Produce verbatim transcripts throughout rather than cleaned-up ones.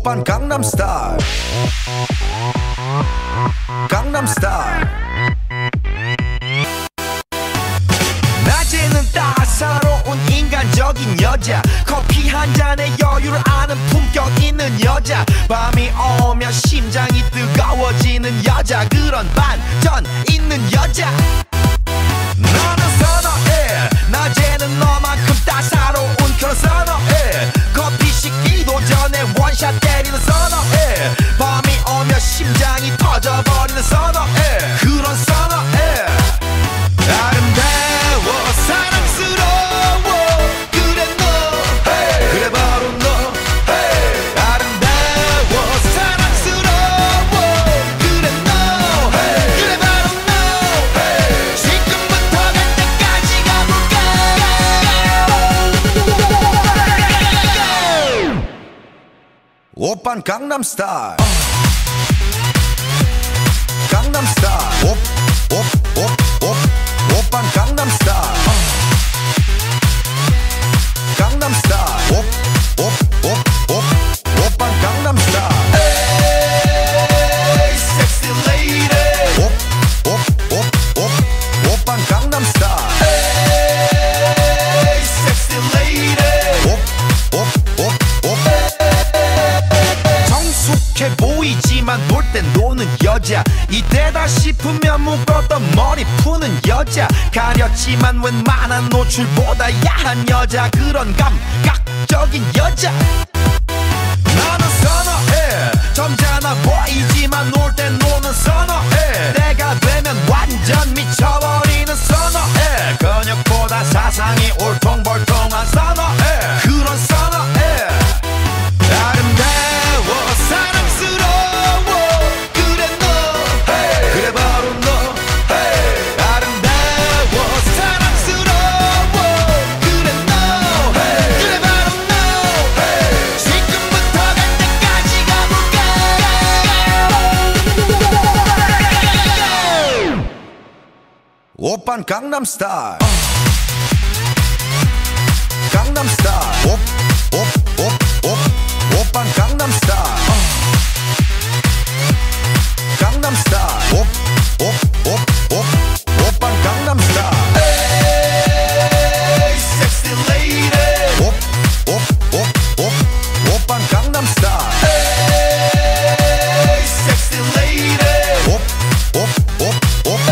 오빤 강남스타일 강남스타일 낮에는 따사로운 인간적인 여자 커피 한 잔에 여유를 아는 품격 있는 여자 밤이 오면 심장이 뜨거워지는 여자 그런 반전 있는 여자 너는 선호해 낮에는 너만큼 따사로운 그런 선호해 커피 식기도 전에 원샷 때리는 선호해 밤이 오면 심장이 터져버리는 선호해 그런 선호해 아름다워 사랑스러워 그래 너 hey. 그래 바로 너 hey. 아름다워 사랑스러워 그래 너 hey. 그래 바로 너 hey. 지금부터 갈 때까지 가볼까 오빤 강남스타일 강남스타일 오, 오, 오, 오. 오빤 강남스타일 강남스타일 오, 오, 오, 오. 오빤 강남스타일 에이 섹시 레이디 오, 오, 오, 오. 오빤 강남스타일 에이 섹시 레이디 오, 오, 오, 오. 성숙해 보이지만 놀 땐 노는 여자 이때다 싶으면 묶었던 머리 푸는 여자 가렸지만 웬만한 노출보다 야한 여자 그런 감각적인 여자 나는 선호해 점잖아 보이지만 놀 땐 노는 선호해 때가 되면 완전 미쳐버리는 선호해 근육보다 사상이 울퉁불퉁한 선호해 그런 선호해 아름다워 사랑스러워 그래 너 hey. 그래 바로 너 hey. 아름다워 사랑스러워 그래 너 hey. 그래 바로 너 hey. 지금부터 갈 때까지 가볼까 오빤 강남스타일 강남스타일 오, 오, 오, 오. 오빤 강남스타일 강남스타일 오, 오, 오, 오. 오빤 강남스타일 에이 섹시 레이디 오, 오, 오, 오. 오빤 강남스타일 에이 섹시 레이디 오, 오, 오, 오.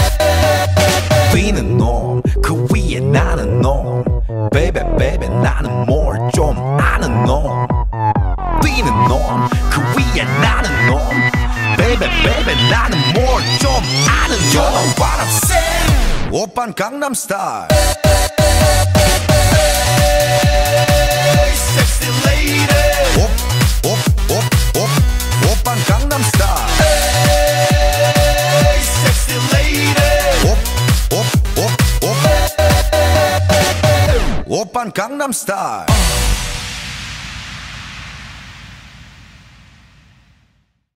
뛰는 놈 그 위에 나는 놈 베이베 베이베 나는 뭘 좀 아는 놈 뛰는 놈 그 위에 나는 놈 베이베 베이베 나는 뭘 좀 아는 놈 You know what I'm saying 오빤 강남스타일 Hey sexy lady 오, 오, 오, 오. 오빤 강남스타일 Hey sexy lady 오, 오, 오, 오. 오빤 강남스타일